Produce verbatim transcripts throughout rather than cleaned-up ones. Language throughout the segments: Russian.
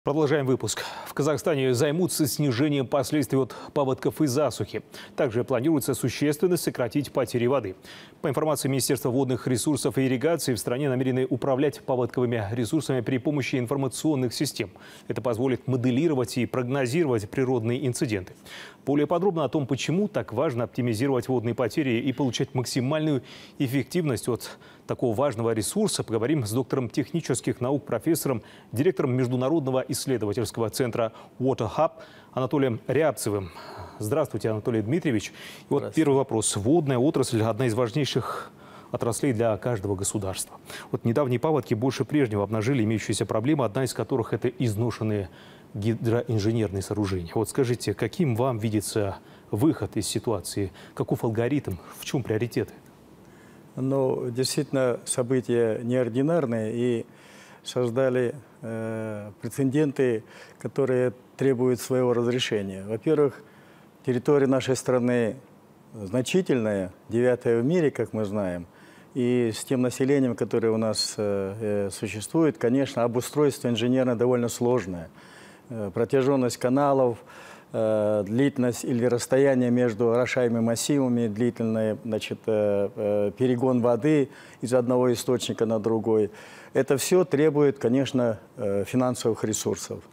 Продолжаем выпуск. В Казахстане займутся снижением последствий от паводков и засухи. Также планируется существенно сократить потери воды. По информации Министерства водных ресурсов и ирригации, в стране намерены управлять паводковыми ресурсами при помощи информационных систем. Это позволит моделировать и прогнозировать природные инциденты. Более подробно о том, почему так важно оптимизировать водные потери и получать максимальную эффективность от такого важного ресурса, поговорим с доктором технических наук, профессором, директором Международного исследовательского центра Water Hub Анатолием Рябцевым. Здравствуйте, Анатолий Дмитриевич. И вот первый вопрос. Водная отрасль – одна из важнейших отраслей для каждого государства. Вот недавние паводки больше прежнего обнажили имеющиеся проблемы, одна из которых – это изношенные гидроинженерные сооружения. Вот скажите, каким вам видится выход из ситуации? Каков алгоритм? В чем приоритеты? Ну, действительно, события неординарные и создали э, прецеденты, которые требуют своего разрешения. Во-первых, территория нашей страны значительная, девятая в мире, как мы знаем, и с тем населением, которое у нас э, существует, конечно, обустройство инженерно довольно сложное. Э, протяженность каналов, длительность или расстояние между орошаемыми массивами, длительный, значит, перегон воды из одного источника на другой. Это все требует, конечно, финансовых ресурсов.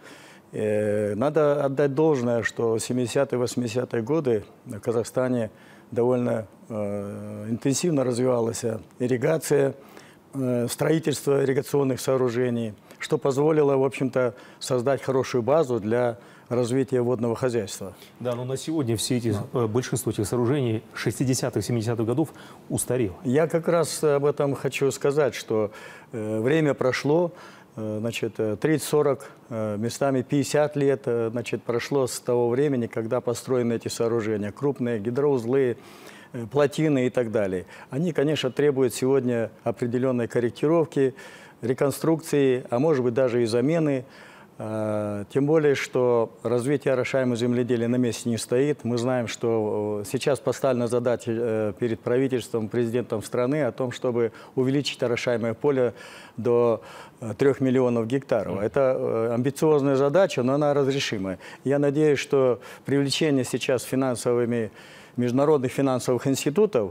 Надо отдать должное, что семидесятые, восьмидесятые годы в Казахстане довольно интенсивно развивалась ирригация, строительство ирригационных сооружений, что позволило, в общем-то, создать хорошую базу для развития водного хозяйства. Да, но на сегодня все эти, большинство этих сооружений шестидесятых, семидесятых годов устарело. Я как раз об этом хочу сказать, что э, время прошло, э, значит, тридцать-сорок, э, местами пятьдесят лет, э, значит, прошло с того времени, когда построены эти сооружения, крупные гидроузлы, э, плотины и так далее. Они, конечно, требуют сегодня определенной корректировки, реконструкции, а может быть даже и замены. Тем более, что развитие орошаемого земледелия на месте не стоит. Мы знаем, что сейчас поставлена задача перед правительством, президентом страны о том, чтобы увеличить орошаемое поле до трёх миллионов гектаров. Это амбициозная задача, но она разрешимая. Я надеюсь, что привлечение сейчас финансовыми, международных финансовых институтов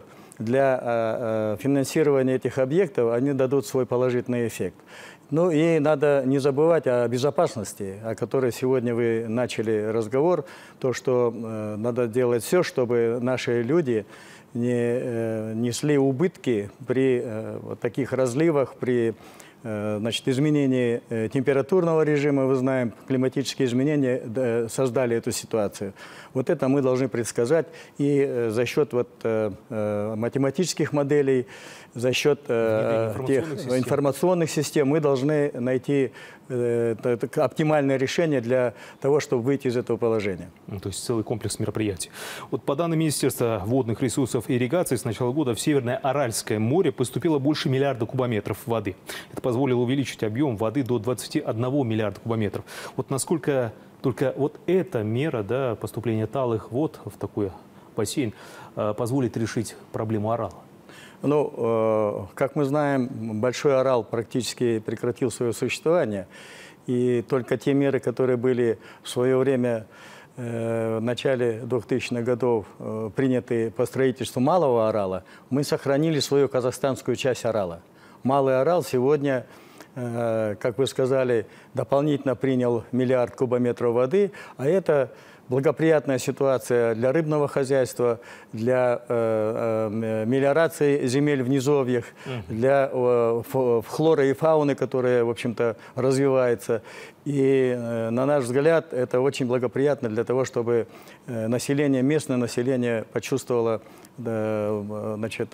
для финансирования этих объектов, они дадут свой положительный эффект. Ну и надо не забывать о безопасности, о которой сегодня вы начали разговор, то, что э, надо делать все, чтобы наши люди не э, несли убытки при э, вот таких разливах, при э, значит, изменении э, температурного режима. Вы знаем, климатические изменения э, создали эту ситуацию. Вот это мы должны предсказать, и э, за счет вот, э, э, математических моделей, за счет э, тех информационных систем. информационных систем мы должны найти э, оптимальное решение для того, чтобы выйти из этого положения. Ну, то есть целый комплекс мероприятий. Вот по данным Министерства водных ресурсов и ирригации, с начала года в Северное Аральское море поступило больше миллиарда кубометров воды. Это позволило увеличить объем воды до двадцати одного миллиарда кубометров. Вот насколько только вот эта мера, да, поступления талых вод в такой бассейн э, позволит решить проблему Орала? Ну, э, как мы знаем, Большой Орал практически прекратил свое существование. И только те меры, которые были в свое время, э, в начале двухтысячных годов, э, приняты по строительству Малого Орала, мы сохранили свою казахстанскую часть Орала. Малый Орал сегодня, э, как вы сказали, дополнительно принял миллиард кубометров воды, а это благоприятная ситуация для рыбного хозяйства, для э, э, мелиорации земель в низовьях, для э, флоры и фауны, которая, в общем-то, развивается. И, э, на наш взгляд, это очень благоприятно для того, чтобы э, население, местное население почувствовало э, значит,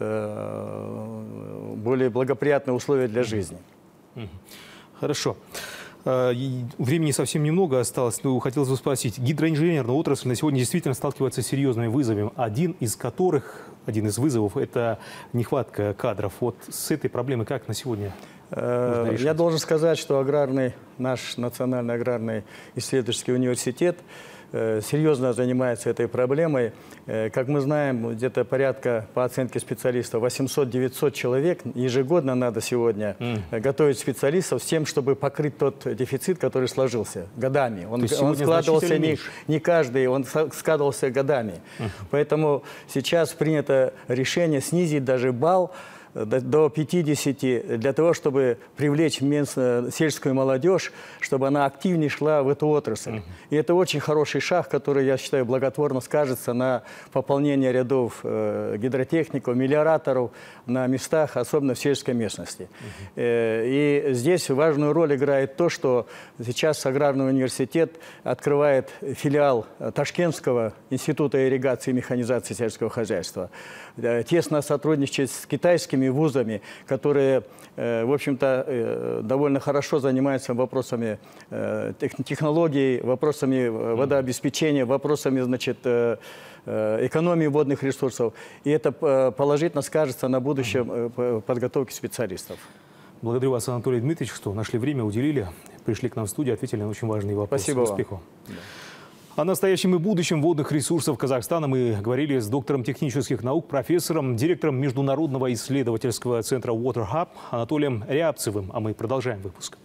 э, более благоприятные условия для жизни. Хорошо. Времени совсем немного осталось, но хотелось бы спросить. Гидроинженерная отрасль на сегодня действительно сталкивается с серьезными вызовами, один из которых, один из вызовов – это нехватка кадров. Вот с этой проблемой как на сегодня можно решить? Я должен сказать, что аграрный, наш Национальный аграрный исследовательский университет э, серьезно занимается этой проблемой. Э, как мы знаем, где-то порядка, по оценке специалистов, восемьсот-девятьсот человек ежегодно надо сегодня mm. готовить специалистов с тем, чтобы покрыть тот дефицит, который сложился годами. Он, он складывался не, не каждый, он складывался годами. Mm. Поэтому сейчас принято решение снизить даже балл до пятидесяти, для того, чтобы привлечь сельскую молодежь, чтобы она активнее шла в эту отрасль. Mm-hmm. И это очень хороший шаг, который, я считаю, благотворно скажется на пополнении рядов э, гидротехников, мелиораторов на местах, особенно в сельской местности. Mm-hmm. э, и здесь важную роль играет то, что сейчас Аграрный университет открывает филиал Ташкентского института ирригации и механизации сельского хозяйства. Э, тесно сотрудничает с китайскими вузами, которые, в общем-то, довольно хорошо занимаются вопросами технологий, вопросами водообеспечения, вопросами, значит, экономии водных ресурсов. И это положительно скажется на будущем подготовке специалистов. Благодарю вас, Анатолий Дмитриевич, что нашли время, уделили, пришли к нам в студию, ответили на очень важные вопросы. Спасибо вам. Успехов. О настоящем и будущем водных ресурсов Казахстана мы говорили с доктором технических наук, профессором, директором Международного исследовательского центра Water Hub Анатолием Рябцевым. А мы продолжаем выпуск.